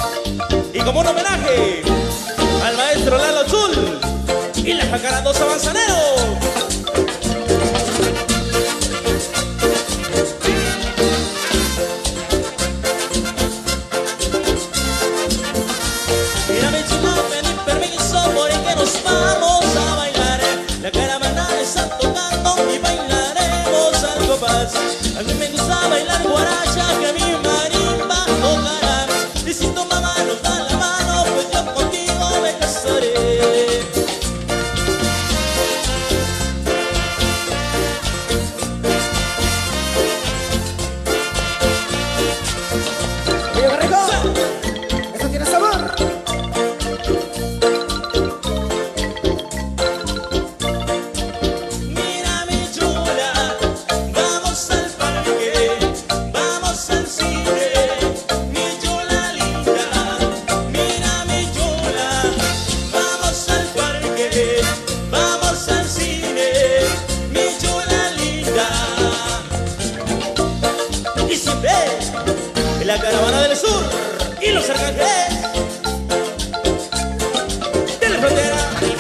Y como un homenaje al maestro Lalo Azul y la Jacarandosa Manzanero. Mira mi chula, pedí permiso porque nos vamos a bailar. La caravana está tocando y bailaremos algo más. A mí me gusta bailar guaracha, que a mi marimba tocará. Y si tu mamá nos da la mano, pues yo contigo me casaré. ¡Oye, Barrico! ¡Esto tiene sabor! Mira mi chula, vamos al parque, vamos al cine. Mi chula linda, mira mi chula, vamos al parque, vamos al cine. Mi chula linda. Y siempre en la caravana del sur y los arcángeles de la frontera.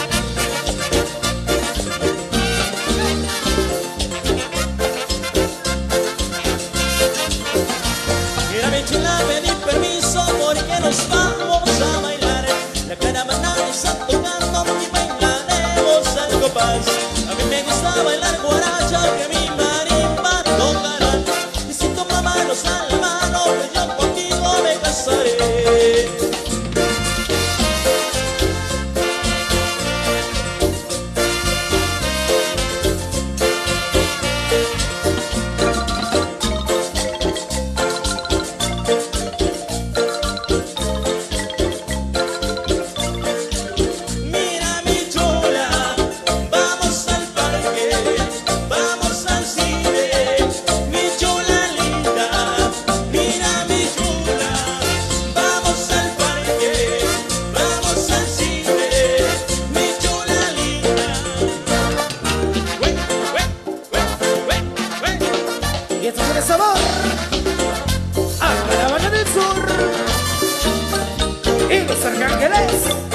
Mira mi chula, pedí permiso porque nos vamos a bailar. La caravana está tocando y bailaremos algo más. A mí me gusta bailar guaracha, que mi marimba tocará. Y si tu mamá nos da la mano, pues yo contigo me casaré. Mira mi chula, vamos al parque, vamos al cine. Mi chula linda, mira mi chula, vamos al parque, vamos al cine. Mi chula linda. Ue, ue, ue, ue, ue. ¡Y esto tiene sabor! ¡A Caravana del Sur! ¡Y los Arcángeles!